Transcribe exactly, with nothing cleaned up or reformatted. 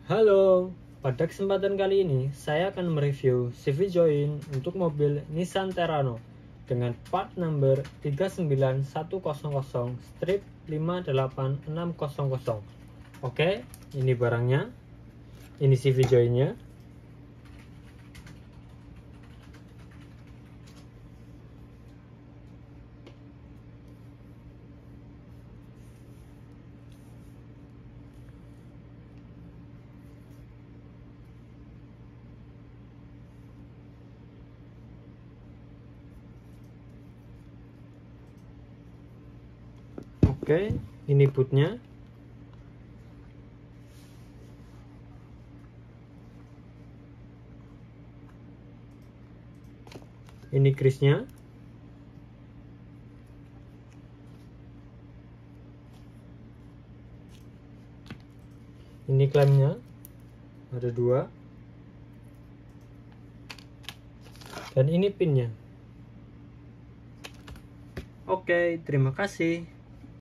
Halo, pada kesempatan kali ini saya akan mereview C V join untuk mobil Nissan Terrano dengan part number tiga sembilan satu nol nol strip lima delapan enam nol nol. Oke, ini barangnya, ini C V joinnya. Oke, ini bootnya. Ini krisnya. Ini klemnya. Ada dua. Dan ini pinnya. Oke, terima kasih.